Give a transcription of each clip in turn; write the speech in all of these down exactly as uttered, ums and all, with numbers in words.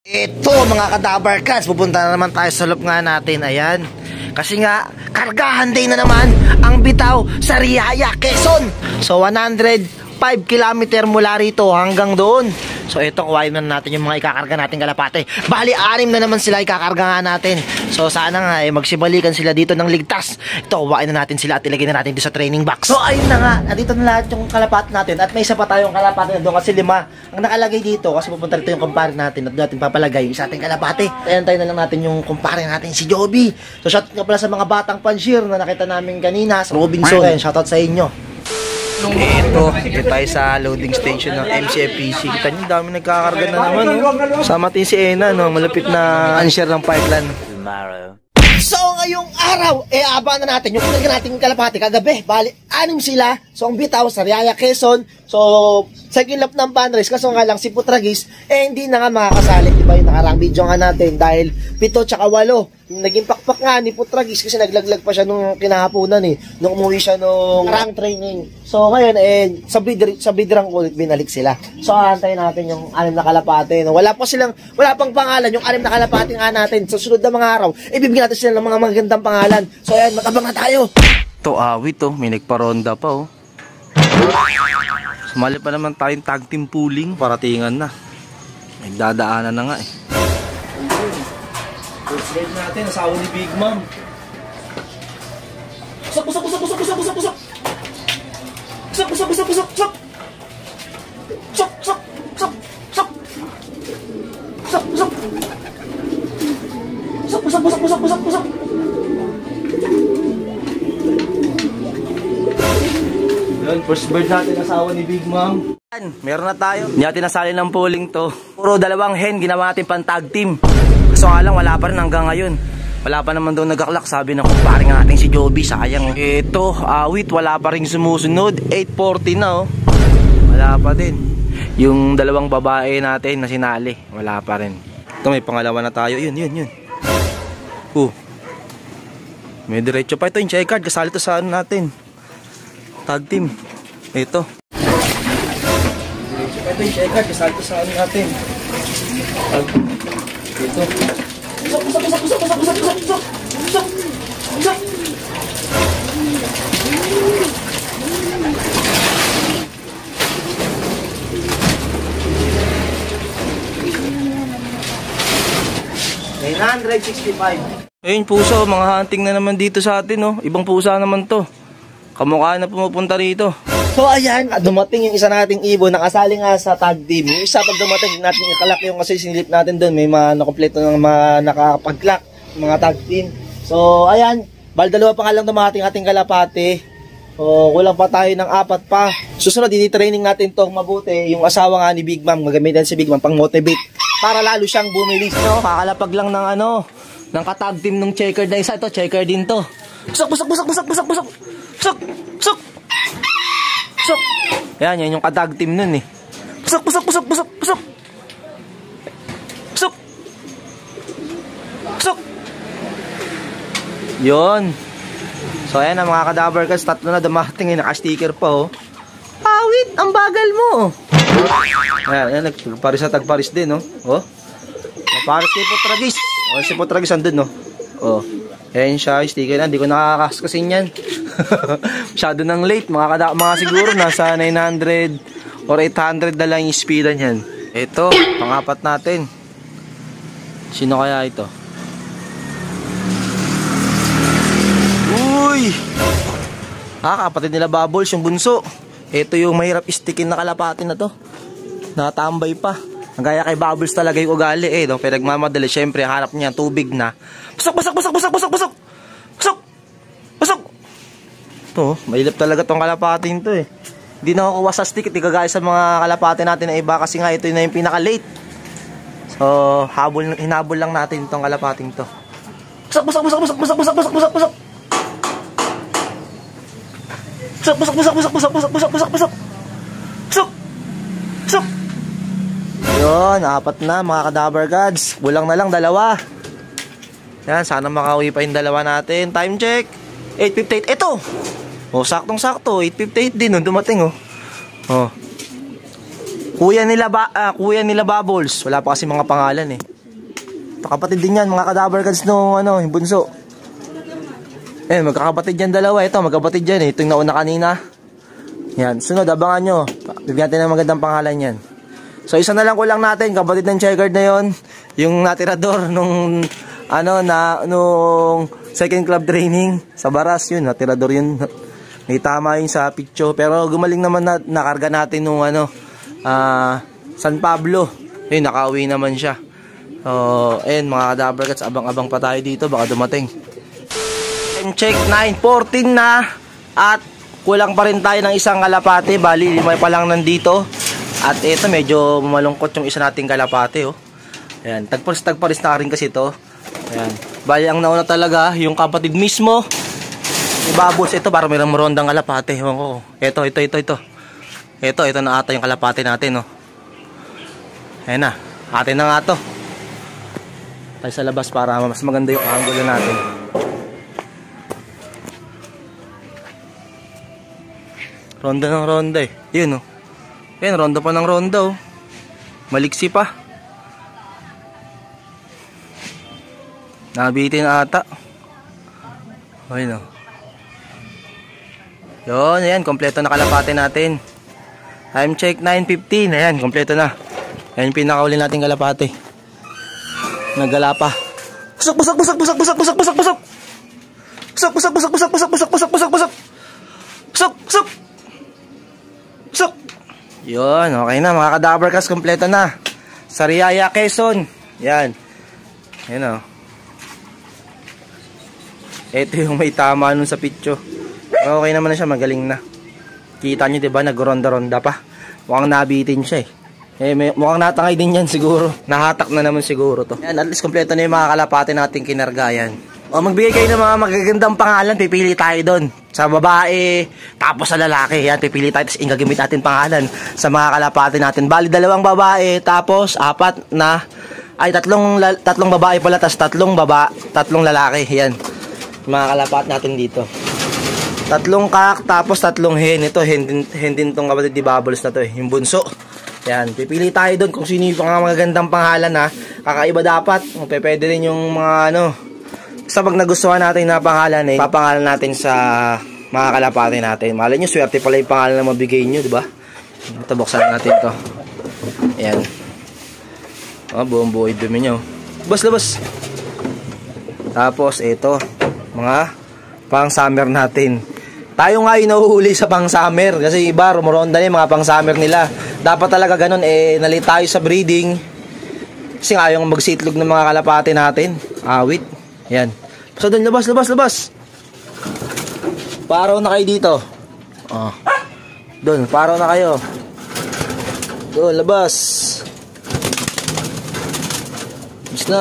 Ito mga kadabarkas, pupunta na naman tayo sa loob nga natin. Ayan, kasi nga kargahan day na naman ang bitaw sa Riyaya, Quezon. So one hundred five kilometer mula rito hanggang doon. So ito, kuhain na natin yung mga ikakarga natin kalapate. Bali, anim na naman sila ikakarga nga natin. So sana nga eh, magsibalikan sila dito ng ligtas. Ito, kuhain na natin sila at ilagay na natin dito sa training box. So ayun na nga, nandito na lahat yung kalapate natin. At may isa pa tayong kalapate na doon kasi lima ang nakalagay dito. Kasi pupunta rito yung kumpare natin at natin papalagay yung sa ating kalapate. Ayan, tayo na lang natin yung kumpare natin, si Joby. So shoutout nga pala sa mga batang panshir na nakita namin kanina sa Robinson. Ayan, shoutout sa inyo. Ito, dito tayo sa loading station ng M C F P C. Kita nyo, dami nagkakarga na naman. No? Sama natin si Ena, no? Malapit na unshare ng pipeline. Tomorrow. So, ngayong araw, eh, aba na natin yung kinagin natin kalapati kagabi. Bali, anim sila. So, ang bitaw sa Riyaya, Quezon. So, second lap ng Pan Race. Kaso nga lang, si Putragis, eh, hindi na nga makakasali. Diba yung nakarang video nga natin? Dahil pito tsaka walo. Naging pakpak nga ni Putragis kasi naglaglag pa siya nung kinahapunan eh. Nung umuwi siya nung rank training. So, ngayon, eh, sa bid, sa bidrang ulit, binalik sila. So, aantayin natin yung anim na kalapati. No? Wala pa silang, wala pang pangalan. Yung anim na kalapati nga natin. Sa sunod na mga araw, ibibigyan natin sila ng mga magagandang pangalan. So, ayan, matabang na tayo. Ito, awit, oh. May nagparonda pa, oh. Sumali pa naman tayong tag team pooling. Paratingan na. Nagdadaanan na nga, eh. First guide natin, asawa ni Big Mom. Pusak, pusak, pusak, pusak, pusak, pusak, pusak. Pusak, pusak, pusak, pusak, pusak. Pusak, pusak, pusak, pusak. Pusak, pusak. Pusak, pusak, pusak, pusak, pusak, pusak. Yan, first bird natin, asawa ni Big Mom. Meron na tayo. Hindi natin nasali ng polling to. Puro dalawang hen, ginawa natin pang tag team. So nga lang, wala pa rin hanggang ngayon. Wala pa naman daw nagaklak, sabi ng kumpare nga ating si Joby. Sayang. Ito, awit, wala pa rin sumusunod. eight forty na, oh. Wala pa din. Yung dalawang babae natin na sinali, wala pa rin. Ito, may pangalawa na tayo. Yun, yun, yun. Uh. May diretso pa ito yung check card. Kasali ito sa ano natin, tag team. Ito. Diretso pa ito yung check card. Kasali ito sa ano natin. Tag team. Ito. Pusak, pusak, pusak, pusak, pusak, pusak, pusak, pusak, pusak, pusak. nine sixty-five. Ayun, pusa, mga hunting na naman dito sa atin, no? Ibang pusa naman to. Kamukha na pumupunta rito. So ayan, dumating yung isa nating ibon, nakasali nga sa tag team. Yung isa pag dumating natin ikalak yung kasi sinilip natin doon, may mga nakompleto ng mga nakapag-clock, mga tag team. So ayan, bal dalawa pa nga lang dumating ating kalapate. O kulang pa tayo ng apat pa. Susunod, dini-training natin tong mabuti. Yung asawa nga ni Big Mom, gagamitan si Big Mom pang motivate para lalo siyang bumilis. No, kakalapag lang ng ano, ng katag team ng checker na isa. Ito, checker din to. Pusak, pusak, pusak, pusak, pusak, pusak. Pusak, pusak. Pusak. Yan, yan yung katag team nun eh. Pusak, pusak, pusak, pusak, pusak. Pusak. Pusak. Yun. So ayan na mga kadabarkas, tatlo na dumating eh, naka-sticker pa oh. Awit, ang bagal mo. Ayan, ayan, nagparis na tagparis din oh. Oh. Paris kay Putragis. Oh, si Putragis andun no. Oh. Ayan siya, sticker na, hindi ko nakakaskasin yan. Masyado nang late, mga, kada, mga siguro nasa nine hundred or eight hundred na lang yung speedan yan. Ito, pangapat natin. Sino kaya ito? Uy! Ah, kapatid nila Bubbles, yung bunso. Ito yung mahirap istikin na kalapati na to. Natambay pa. Gaya kay Bubbles talaga yung ugali eh. No? Pero nagmamadali, syempre, harap niya tubig na. Pasok, pasok, pasok, pasok, pasok, pasok! Pasok! Pasok! Ito, mahilap talaga tong kalapating to eh. Hindi na kukuha sa stick, hindi kagaya sa mga kalapati natin na iba kasi nga ito na yung pinaka-late. So, habol, hinabol lang natin itong kalapating to. Pasok, pasok, pasok, pasok, pasok, pasok, pasok, pasok, pasok! Pasok, pasok, pasok, pasok, pasok, pasok, pasok, pasok, pasok! Pasok! Pasok! Yun, apat na mga kadabar gods. Kulang na lang dalawa. Yan, sana makauwi pa yung dalawa natin. Time check, eight fifty-eight. Ito! Oh, saktong sakto, eight fifty-eight din oh, dumating oh. Oh. Kuya nila ba, ah, kuya nila Bubbles. Wala pa kasi mga pangalan eh. Kapatid din yan, mga kadaver cats nung ano, yung bunso. Eh, magkakapatid yan dalawa. Ito, magkapatid yan eh. Ito yung nauna kanina. Yan, sunod, abangan nyo. Bibigyan natin ng magandang pangalan yan. So, isa na lang kulang natin, kapatid ng checkered na yon. Yung natirador nung, ano, na, nung second club training sa Baras, yun, natirador yun. May tama yun sa picture. Pero gumaling naman na, nakarga natin nung, ano, ah, uh, San Pablo. Yun, nakauwi naman siya. So, ayun, mga kadaver cats, abang-abang pa tayo dito, baka dumating. Time check, nine fourteen na. At kulang pa rin tayo ng isang kalapate. Bali, lima pa lang nandito. At ito, medyo malungkot yung isa nating kalapate, oh. Ayan, tagparis-tagparis na rin kasi ito. Ayan, bali, ang nauna talaga, yung kapatid mismo. Ibabos, ito, para mayroong rondang kalapate. Oh, ito, ito, ito, ito. Ito, ito na ata yung kalapate natin, oh. Ayan na, atin na nga to. Tayo sa labas para mas maganda yung angulo natin. Ronda ng ronda eh. Yun oh. Ayan, ronda pa ng ronda oh. Maliksi pa. Nabitin ata. Ayun oh. Yun, ayan, kompleto na kalapate natin. Time check nine fifteen. Ayan, kompleto na. Ayan yung pinakauli natin kalapate. Nagala pa. Busok, busok, busok, busok, busok, busok, busok, busok. Busok, busok, busok, busok, busok, busok, busok, busok, busok. Busok, busok. Busok. Yun, okay na mga kadaver cats, kompleto na. Sa Riyaya, Quezon. Yan. Yan o. Ito yung may tama nun sa picture. Okay naman na siya, magaling na. Kita nyo diba, nagronda-ronda pa. Mukhang nabitin siya eh. Eh, may, mukhang natangay din yan siguro. Nahatak na naman siguro to. Yan, at least kompleto na yung mga kalapate nating kinargayan. O, magbigay kayo ng mga magagandang pangalan, pipili tayo doon. Sa babae, tapos sa lalaki. Yan, pipili tayo, tapos ingagamit natin pangalan sa mga kalapate natin. Bali, dalawang babae, tapos apat na, ay, tatlong, tatlong babae pala, tapos tatlong baba, tatlong lalaki. Yan, mga kalapate natin dito. Tatlong kak, tapos tatlong hen. Ito, hen din, hen din tong kapatid di Bubbles na to eh, yung bunso. Yan, pipili tayo doon kung sino yung mga magagandang pangalan ha. Kakaiba dapat. Pwede rin yung mga ano. Basta pag nagustuhan natin na pangalan eh, papangalan natin sa mga kalapate natin. Malay nyo, swerte pala yung pangalan na mabigay nyo, diba? Ito, buksan natin to. Ayan. Oh, buong buhay dumi nyo. Labas, labas. Tapos, ito. Mga pang summer natin. Tayo nga yung nahuhuli sa pang summer. Kasi iba, rumoronda na yung mga pang summer nila. Dapat talaga ganun, eh, nalit tayo sa breeding. Kasi nga yung magsitlog ng mga kalapate natin. Awit. Yan. So doon, labas, labas, labas. Paraw na kayo dito. Oh. Doon, paraw na kayo. Doon, labas. Labas na.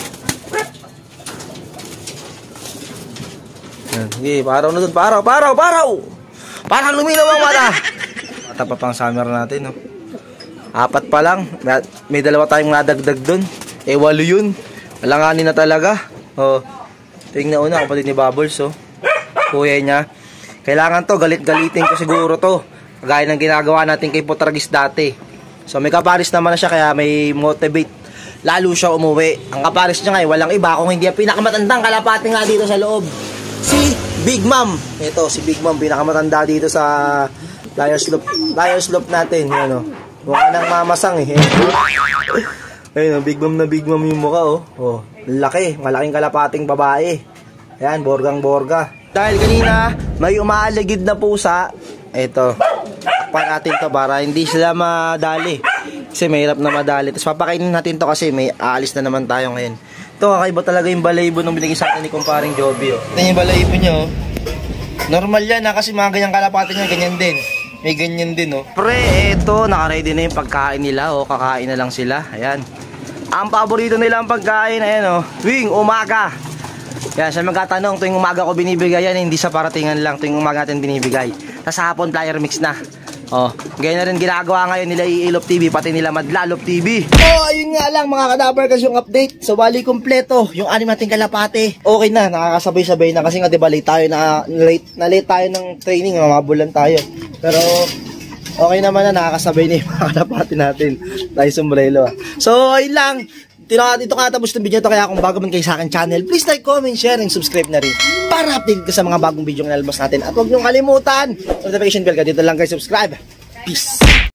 Yan. Sige, paraw na doon. Paraw, paraw, paraw. Parang luminaw ang mata. Mata pa pang summer natin, no? Apat pa lang. May dalawa tayong nadagdag doon. Eh, walo yun. Alanganin na talaga. Oh, ito yung nauna, kapatid ni Bubbles, oh. Kuya niya. Kailangan to, galit-galitin ko siguro to. Kagaya ng ginagawa natin kay Potragis dati. So, may kaparis naman na siya, kaya may motivate. Lalo siya umuwi. Ang kaparis niya nga, walang iba kung hindi ang pinakamatandang kalapate nga dito sa loob. Si Big Mom. Ito, si Big Mom, pinakamatanda dito sa Liars Loop. Liars Loop natin, yan, oh. Mukha nang mamasang, eh. Ayun, Big Mom na Big Mom yung mukha, oh. Oh, laki, malaking kalapating babae. Ayan, borgang-borga. Dahil kanina, may umaaligid na pusa. Ito, takpan natin to para hindi sila madali. Kasi mahirap na madali. Tapos papakainin natin to kasi may aalis na naman tayo ngayon. Ito, kakaiba talaga yung balaybo nung binigay sa atin ni kumparing Joby, oh. Ito yung balaybo niya, oh. Normal yan, ha, kasi mga ganyang kalapate niya, ganyan din. May ganyan din, oh. Pre, eto, nakaready na yung pagkain nila, oh. Kakain na lang sila. Ayan. Ang paborito nila ang pagkain, ayan, oh. Tuwing umaga. Yan, siya magkatanong, tuwing umaga ko binibigay yan, hindi sa paratingan lang. Tuwing umaga natin binibigay. Tapos hapon, flyer mix na. Oh, ganyan na rin ginagawa ngayon nila Iilop T V, pati nila Madlalop T V. Oh, ayun nga lang mga kadaver kasi yung update. So, bali kompleto, yung anim nating kalapate. Okay na, nakakasabay-sabay na kasi nga diba late tayo na, late, na late tayo ng training, mamabulan tayo. Pero, okay naman na nakakasabay na yung mga kalapate natin. Tayo sombrero. So, ayun lang. Dito nga, dito nga tapos ng video to. Kaya kung bago man kayo sa akin channel, please like, comment, share, and subscribe na rin para update ka sa mga bagong video na nalabas natin. At huwag niyong kalimutan, notification bell ka. Dito lang guys, subscribe. Peace!